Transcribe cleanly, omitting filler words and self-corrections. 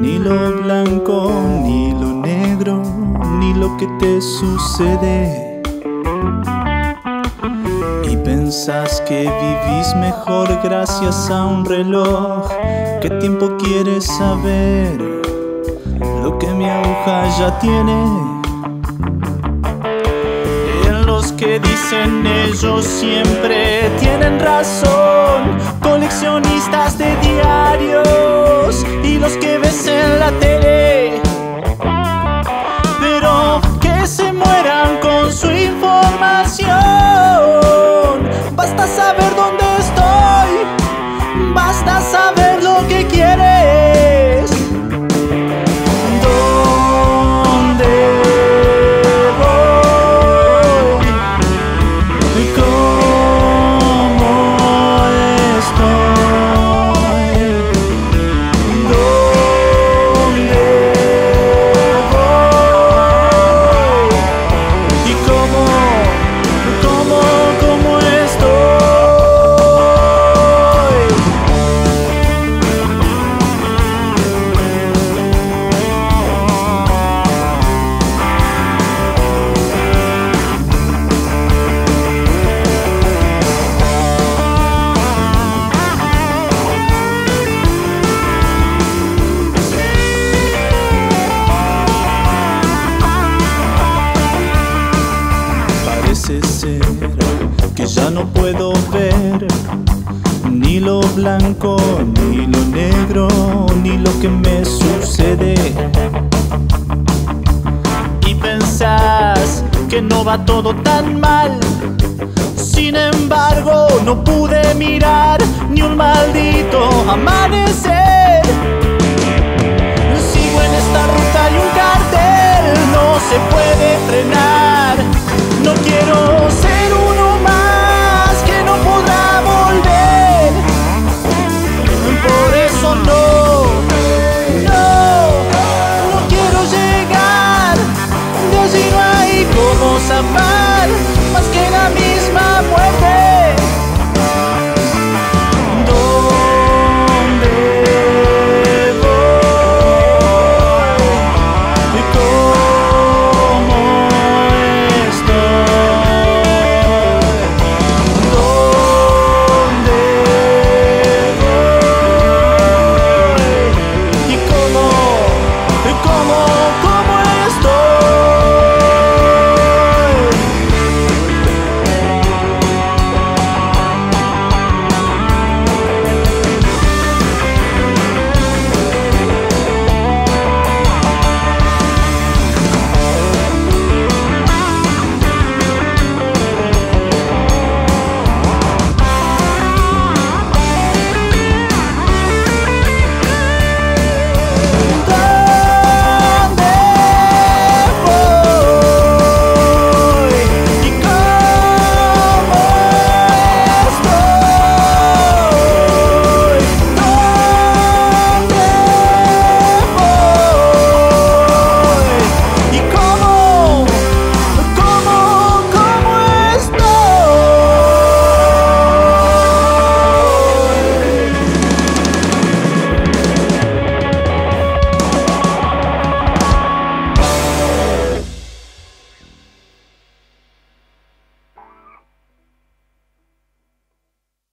Ni lo blanco, ni lo negro, ni lo que te sucede. Y pensás que vivís mejor gracias a un reloj. ¿Qué tiempo quieres saber? Lo que mi aguja ya tiene. En los que dicen ellos siempre tienen razón, coleccionistas de diarios y los que ves en la tele, pero que se mueran con su información. Basta saber dónde estoy, basta saber lo que quieres. ¿Dónde voy? ¿Cómo estoy? ¿Dónde voy? ¿Y cómo estoy? Parece ser que ya no puedo ver ni lo blanco, ni lo negro, ni lo que me sucede. Y pensás que no va todo tan mal. Sin embargo, no pude mirar ni un maldito amanecer. Sigo en esta ruta y un cartel no se puede frenar. No quiero ser uno más que no podrá volver. Por eso no quiero llegar. De allí no hay como zafar.